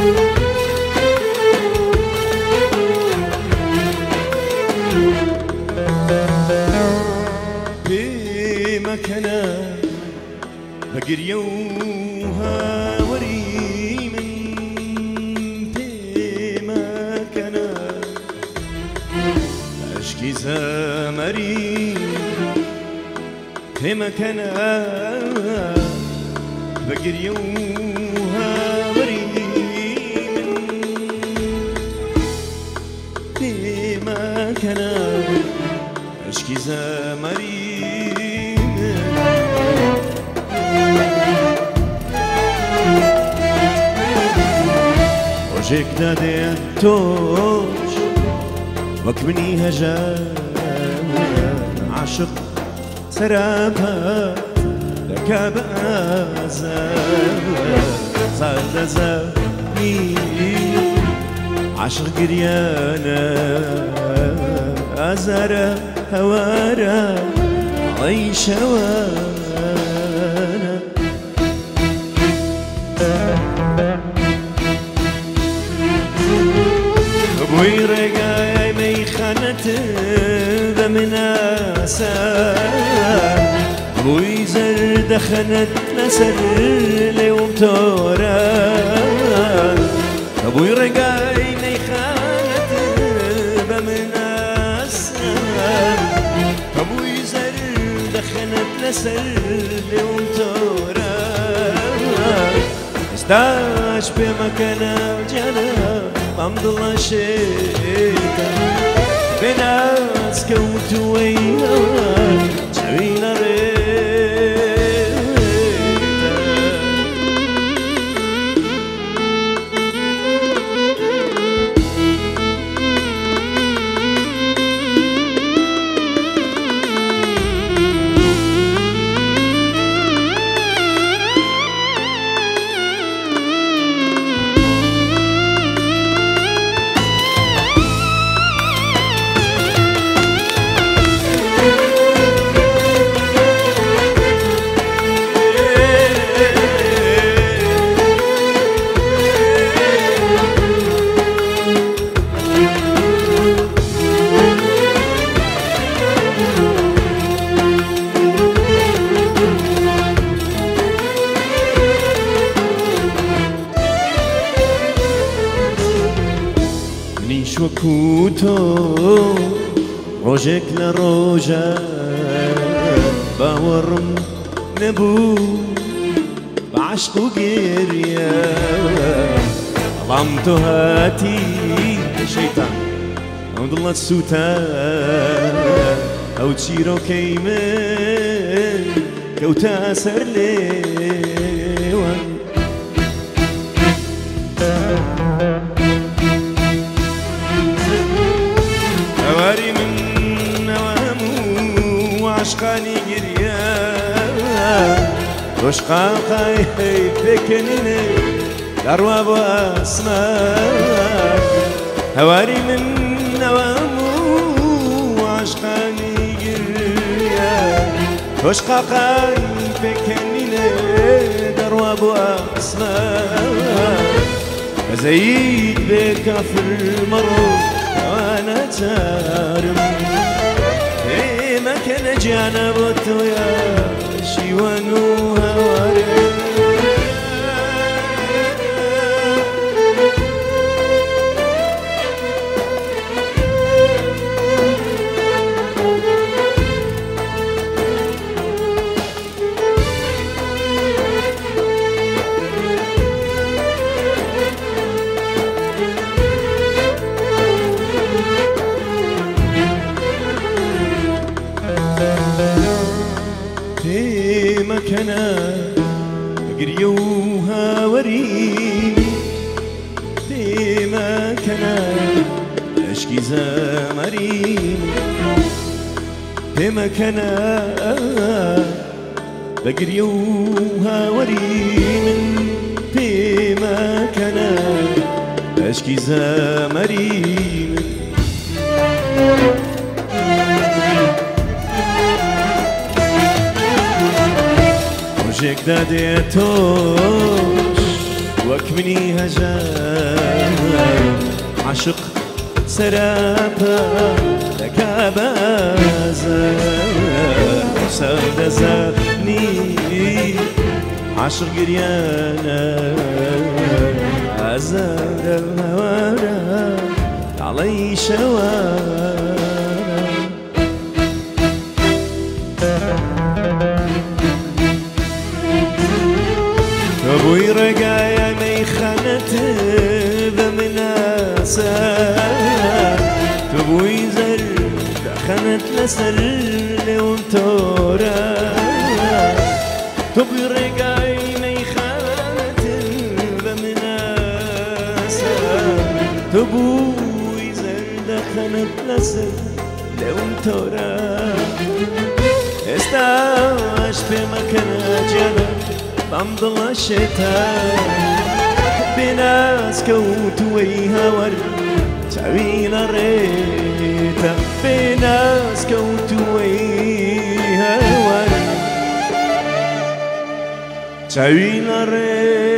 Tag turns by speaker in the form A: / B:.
A: بمكنا بقرية وهاوري من بمكنا أشكي زمري بمكنا بقرية وهاوري من بمكنا أشكي زمري وجهك نادي التوج وكمني هجان عاشق سرابها لك بأزان صاد زاني عاشق قريانا أزارة هوارة عيش هوانا أبوي رقاي ميخانة بمناسة أبوي زرد خنت نسر ليوم توران أبوي رقاي ميخانة بمناسة أبوي زرد خنت نسر ليوم توران استاش بمكانه جنة حمد الله شيكا بناس كوت ويا جميلة ريتا وكوتو روجك لروجا باورم نبو بعشق وقريا ظلمتو هاتي شيطان عند الله السوتان او تشيرو كيمن كوتا سر ليوان هواري من نوامو وعشقاني قريا وشقا خايف بكنيني درواب واسماك هواري من نوامو وعشقاني قريا وشقا خايف بكنيني درواب واسماك فزيد بكفر المرض وانا تارم ما كان جانا بطو يا شيوانو هواري مكنا قرية وهاوري مكنا أشكي زمري مكنا بقرية وهاوري من مكنا أشكي زمري وجهك داديتوش وكمني هجان عشق سراپا لكابازا سود زبني عشق قريانا أزار الهوارا علي شوارا أبوي رقايا ميخانة بمناسا تبوي زر دخنت لسر ليوم تورا تبوي رقايا ميخانة بمناسا تبوي زر دخنت لسر ليوم تورا استاش بمكان جنة بمضل الشتاء بناس كوت ويهور تعوين الريتا بناس كوت ويهور تعوين الريتا